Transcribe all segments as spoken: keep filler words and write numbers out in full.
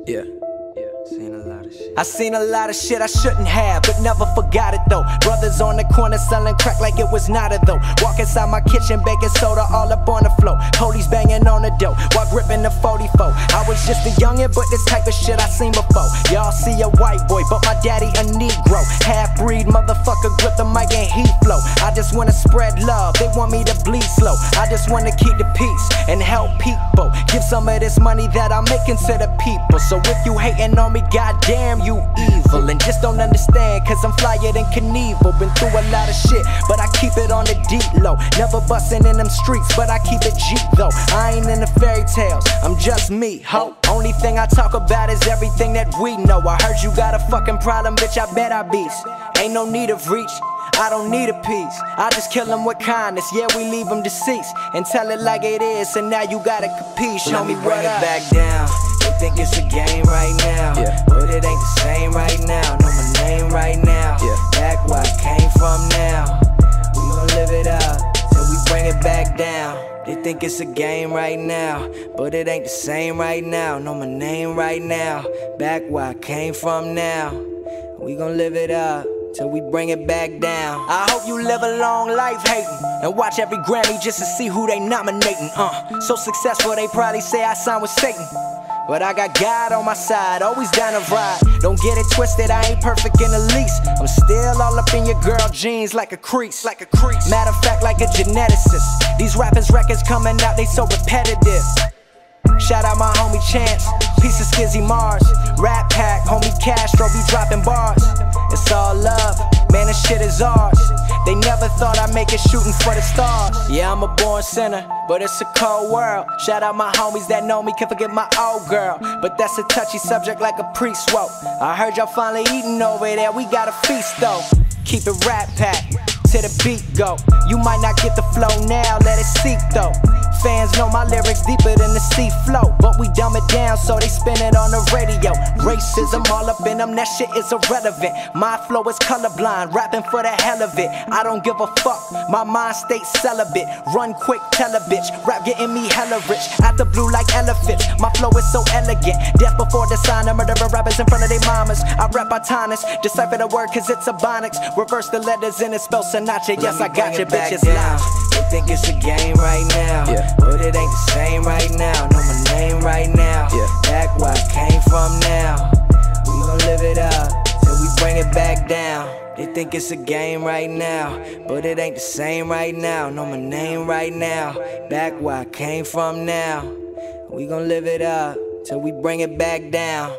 Yeah. Seen a lot of shit. I seen a lot of shit I shouldn't have, but never forgot it though. Brothers on the corner selling crack like it was not a though. Walk inside my kitchen, baking soda all up on the floor. Police banging on the door while gripping the forty-four. I was just a youngin', but this type of shit I seen before. Y'all see a white boy, but my daddy a Negro. Half-breed motherfucker, grip the mic and he flow. I just wanna spread love, they want me to bleed slow. I just wanna keep the peace and help people. Give some of this money that I'm making to the people. So if you hating on me, goddamn you evil. And just don't understand, cause I'm flyer than Knievel. Been through a lot of shit, but I keep it on the deep low. Never bustin' in them streets, but I keep it G though. I ain't in the fairy tales, I'm just me, ho. Only thing I talk about is everything that we know. I heard you got a fucking problem, bitch, I bet I beast. Ain't no need of reach, I don't need a piece. I just kill them with kindness, yeah, we leave them deceased. And tell it like it is, and now you gotta compete. Show me what up. Back down. They think it's a game right now, yeah. But it ain't the same right now. Know my name right now, yeah. Back where I came from now. We gon' live it up till we bring it back down. They think it's a game right now, but it ain't the same right now. Know my name right now, back where I came from now. We gon' live it up till we bring it back down. I hope you live a long life hating and watch every Grammy just to see who they nominating. Uh, so successful they probably say I signed with Satan. But I got God on my side, always down to ride. Don't get it twisted, I ain't perfect in the least. I'm still all up in your girl jeans like a crease, like a crease. Matter of fact, like a geneticist. These rappers' records coming out, they so repetitive. Shout out my homie Chance, piece of Skizzy Mars. Rap Pack, homie Castro be dropping bars. It's all love, man, this shit is ours. They never thought I'd make it shooting for the stars. Yeah, I'm a born sinner, but it's a cold world. Shout out my homies that know me, can't forget my old girl. But that's a touchy subject like a priest woke. I heard y'all finally eating over there, we got a feast though. Keep it Rap Pack, till the beat go. You might not get the flow now, let it seep though. Fans know my lyrics deeper than the sea flow, but we dumb it down so they spin it on the radio. Racism all up in them, that shit is irrelevant. My flow is colorblind, rapping for the hell of it. I don't give a fuck, my mind stays celibate. Run quick, tell a bitch, rap getting me hella rich. Out the blue like elephants, my flow is so elegant. Death before the sign, I'm murdering rappers in front of their mamas. I rap autonomous, decipher the word cause it's ebonics. Reverse the letters and it spells Sinatra. Yes, I got you, bitches loud. They think it's a game right now, yeah. But it ain't the same right now. Know my name right now, yeah. Back where I came from now. We gon' live it up till we bring it back down. They think it's a game right now, but it ain't the same right now. Know my name right now, back where I came from now. We gon' live it up till we bring it back down.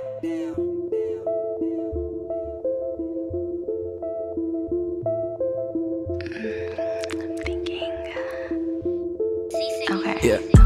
Okay. Yeah.